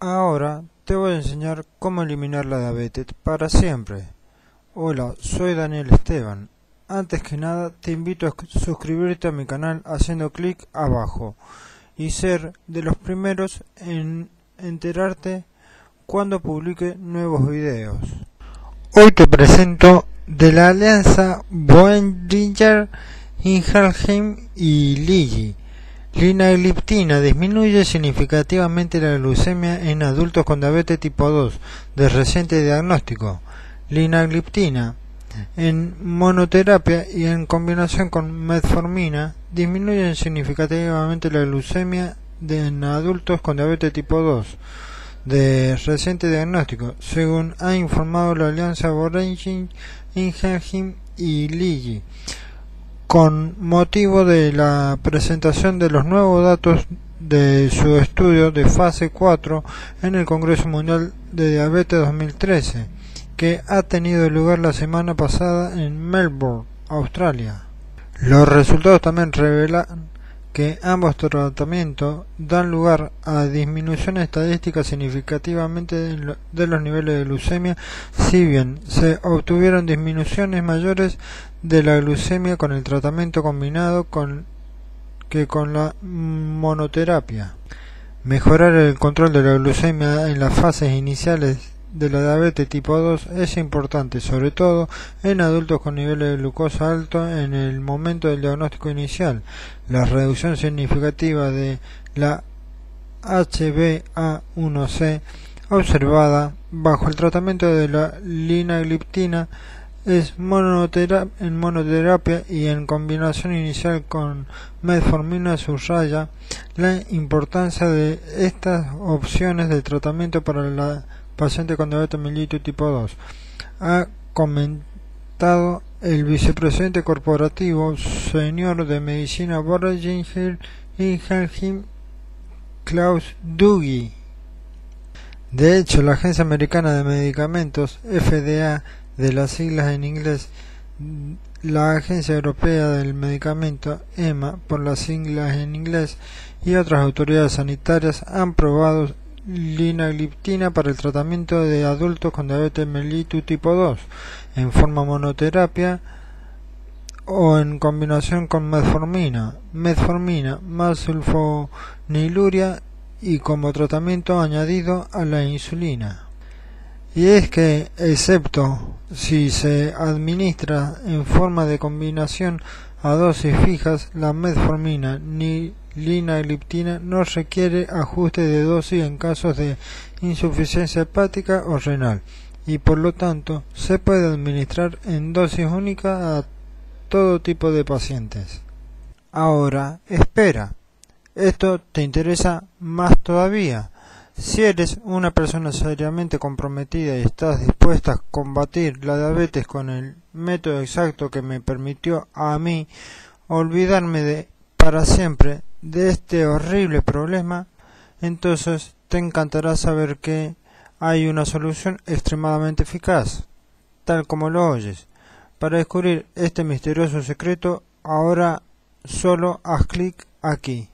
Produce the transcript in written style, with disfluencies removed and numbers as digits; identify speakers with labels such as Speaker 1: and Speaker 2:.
Speaker 1: Ahora te voy a enseñar cómo eliminar la diabetes para siempre. Hola, soy Daniel Esteban. Antes que nada te invito a suscribirte a mi canal haciendo clic abajo y ser de los primeros en enterarte cuando publique nuevos videos. Hoy te presento de la alianza Boehringer Ingelheim y Lilly. Linagliptina disminuye significativamente la glucemia en adultos con diabetes tipo 2 de reciente diagnóstico. Linagliptina en monoterapia y en combinación con metformina disminuyen significativamente la glucemia en adultos con diabetes tipo 2 de reciente diagnóstico, según ha informado la alianza Boehringer Ingelheim y Lilly, con motivo de la presentación de los nuevos datos de su estudio de fase 4 en el Congreso Mundial de Diabetes 2013, que ha tenido lugar la semana pasada en Melbourne, Australia. Los resultados también revelan que ambos tratamientos dan lugar a disminuciones estadísticas significativamente de los niveles de glucemia, si bien se obtuvieron disminuciones mayores de la glucemia con el tratamiento combinado que con la monoterapia. Mejorar el control de la glucemia en las fases iniciales de la diabetes tipo 2 es importante, sobre todo en adultos con niveles de glucosa alto en el momento del diagnóstico inicial. La reducción significativa de la HbA1c observada bajo el tratamiento de la linagliptina en monoterapia y en combinación inicial con metformina subraya la importancia de estas opciones de tratamiento para la paciente con diabetes mellitus tipo 2, ha comentado el vicepresidente corporativo senior de medicina Boehringer Ingelheim, Klaus Duggi. De hecho, la Agencia Americana de Medicamentos, FDA, de las siglas en inglés, la Agencia Europea del Medicamento, EMA, por las siglas en inglés, y otras autoridades sanitarias han probado linagliptina para el tratamiento de adultos con diabetes mellitus tipo 2 en forma monoterapia o en combinación con metformina más sulfonilurea y como tratamiento añadido a la insulina. Y es que, excepto si se administra en forma de combinación a dosis fijas, la metformina ni linagliptina no requiere ajuste de dosis en casos de insuficiencia hepática o renal y por lo tanto se puede administrar en dosis única a todo tipo de pacientes. Ahora, espera, esto te interesa más todavía. Si eres una persona seriamente comprometida y estás dispuesta a combatir la diabetes con el método exacto que me permitió a mí olvidarme para siempre de este horrible problema, entonces te encantará saber que hay una solución extremadamente eficaz, tal como lo oyes. Para descubrir este misterioso secreto, ahora solo haz clic aquí.